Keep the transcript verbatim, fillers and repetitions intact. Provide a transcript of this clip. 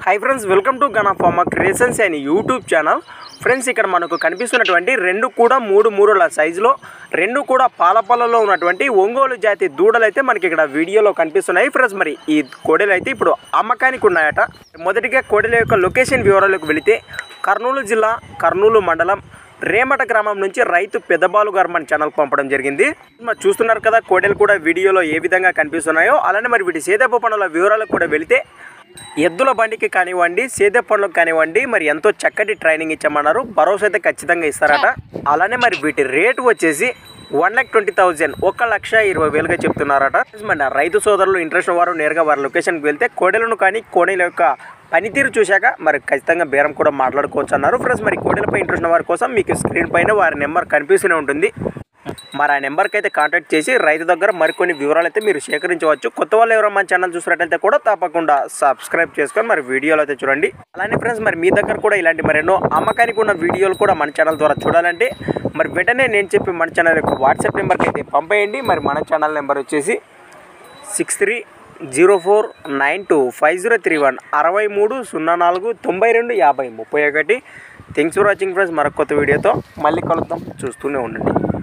Hi friends, welcome to Gana pharma creations and YouTube channel. Friends, ఇక్కడ మనకు కనిపిస్తున్నటువంటి రెండు కూడా మూడు మూడుల సైజులో రెండు కూడా పాలపల్లలో ఉన్నటువంటి ఒంగోలు జాతి దూడలు అయితే మనకి ఇక్కడ వీడియోలో కనిపిస్తున్నాయి. ఫ్రెండ్స్, మరి ఈ కోడెలు అయితే ఇప్పుడు అమ్మకానికి ఉన్నాయట. మొదటిగా కోడెల యొక్క లొకేషన్ వివరాలకు వెళితే కర్నూలు జిల్లా కర్నూలు మండలం రేమట గ్రామం నుంచి రైతు పెద్దబాలు గారు మన ఛానల్కి పంపడం జరిగింది. మరి చూస్తున్నారు కదా కోడెలు కూడా వీడియోలో ఏ విధంగా కనిపిస్తున్నాయో. అలానే మరి వీటి సేదపు పనుల వివరాలకు కూడా వెళితే ఎద్దుల బండికి కానివ్వండి, సేద్య పనులకు కానివ్వండి, మరి ఎంతో చక్కటి ట్రైనింగ్ ఇచ్చామన్నారు. భరోసా అయితే ఖచ్చితంగా ఇస్తారట. అలానే మరి వీటి రేటు వచ్చేసి వన్ ల్యాక్ ట్వంటీ థౌజండ్ ఒక లక్ష ఇరవై వేలుగా చెప్తున్నారట. మన రైతు సోదరులు ఇంట్రెస్ట్ వారు నేరుగా వారి లొకేషన్కి వెళ్తే కోడెలను కానీ కోడెల యొక్క పనితీరు చూశాక మరి ఖచ్చితంగా బేరం కూడా మాట్లాడుకోవచ్చు అన్నారు. ఫ్రెండ్స్, మరి కోడెలపై ఇంట్రెస్ట్ ఉన్న వారి కోసం మీకు స్క్రీన్ పైన వారి నెంబర్ కనిపిస్తూనే ఉంటుంది. మరి ఆ నెంబర్కి అయితే కాంటాక్ట్ చేసి రైతు దగ్గర మరికొన్ని వివరాలు అయితే మీరు సేకరించవచ్చు. కొత్త వాళ్ళు ఎవరో మన ఛానల్ చూసినట్టయితే కూడా తప్పకుండా సబ్స్క్రైబ్ చేసుకొని మరి వీడియోలు అయితే చూడండి. అలానే ఫ్రెండ్స్, మరి మీ దగ్గర కూడా ఇలాంటి మరెన్నో అమ్మకానికి ఉన్న వీడియోలు కూడా మన ఛానల్ ద్వారా చూడాలంటే మరి వెంటనే నేను చెప్పి మన ఛానల్ యొక్క వాట్సాప్ నెంబర్కి అయితే పంపేయండి. మరి మన ఛానల్ నెంబర్ వచ్చేసి six three zero four nine two five zero three one అరవై మూడు సున్నా నాలుగు తొంభై రెండు యాభై ముప్పై ఒకటి. Thanks for watching friends. మరొక కొత్త వీడియోతో మళ్ళీ కలుద్దాం. చూస్తూనే ఉండండి.